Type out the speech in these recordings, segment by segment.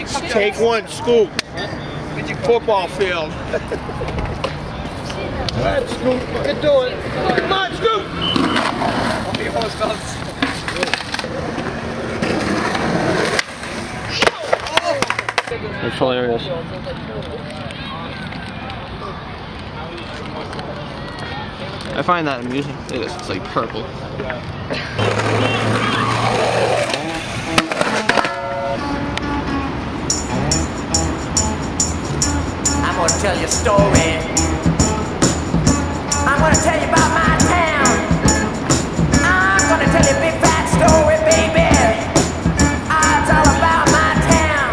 Take one, scoop. Football field. Alright, Scoop, you can do it. Come on, Scoop! It's hilarious. I find that amusing. Look at this, it's like purple. I'm gonna tell you a story. I'm gonna tell you about my town. I'm gonna tell you a big fat story, baby. It's all about my town.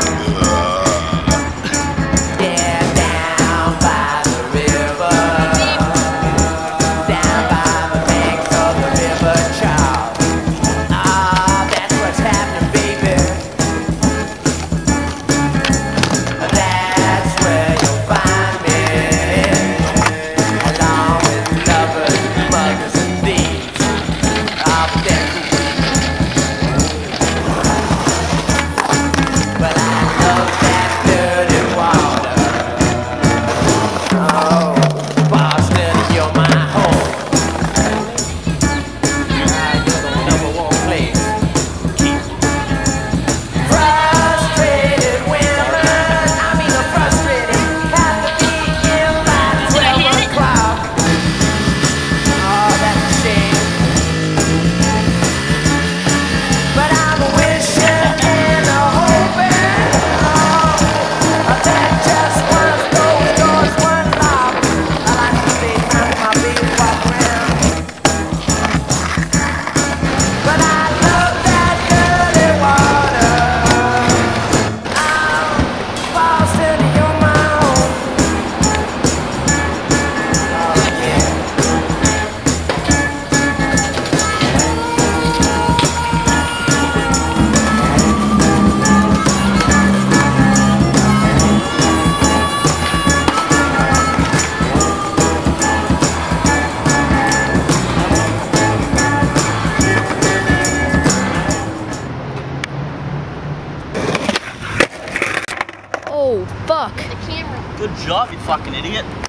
Yeah, down by the river. Down by the banks of the river, child. That's what's happening, baby. That's where you'll find me. Along with lovers, muggers, and thieves. Up there. But I love that dirty water. Oh, Boston, you're my home. You're the number one place. Frustrated women, I mean the frustrated, have to be in by 12 o'clock. Oh, that's a shame. But I'm wishing and hoping that just once those doors weren't locked. I like to stay time with my baby walk around. But I love that dirty water. Boston, you're my home. Oh, yeah. Oh, fuck. Good job, you fucking idiot.